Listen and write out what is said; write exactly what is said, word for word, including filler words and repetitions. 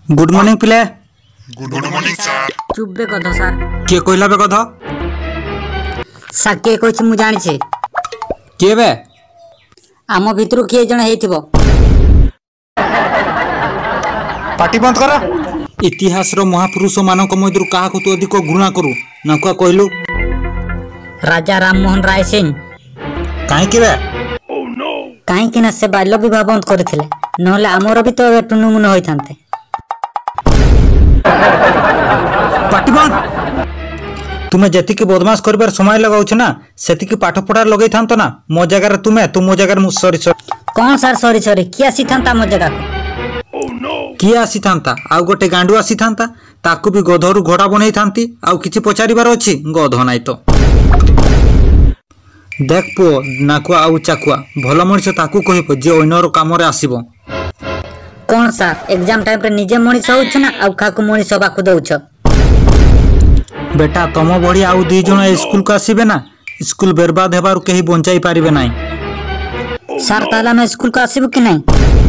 Good morning पिले। Good morning sir. चुप बे कथ सर। किए कहला बे कथ? सर के कहछि मु जानि छे। किए बे? आम भितरु किए जण हेइथिबो। पार्टी बंद कर। इतिहास रो महापुरुष मानक मध्यरु काहा को तू अधिक घृणा करू ना का कहलु? राजा राममोहन राय सिंह। काहे के बे? काहे कि ना से बाल्य विवाह बंद करथिले, नहले हमर भी तो टुनु मुन होइथांते। पार्टी बंद। तुमे जति के बदमाश करबार समय लगाउछ ना सेति के पाठ पढ़ा लगै थांतो ना। मो जगह रे तुमे तू मो जगह रे मु सॉरी सॉरी। कौन सर सॉरी सॉरी किया सिथांता मो जगह को? किए आसी थांता आउ गोटे गांडू आसी थांता ताकू भी गधरू घोड़ा बनै थांती आउ किछि पचारिबार अछि गध नाइ तो। देख पो नाकुआ आउ चाकुआ भल मनिष ताकू कहिबो जे ओनर काम रे आसीबो। कौन सर एग्जाम टाइम रे निजे मनिष होउछ ना आउ खाकू मनिष बाकू दउछ? बेटा तम बड़ी आउ दी जण स्कूल को आसीबे ना स्कूल बर्बाद हेबार केही बंचाई पारिबे नाही। सर ताला में स्कूल को आसीबो कि नहीं?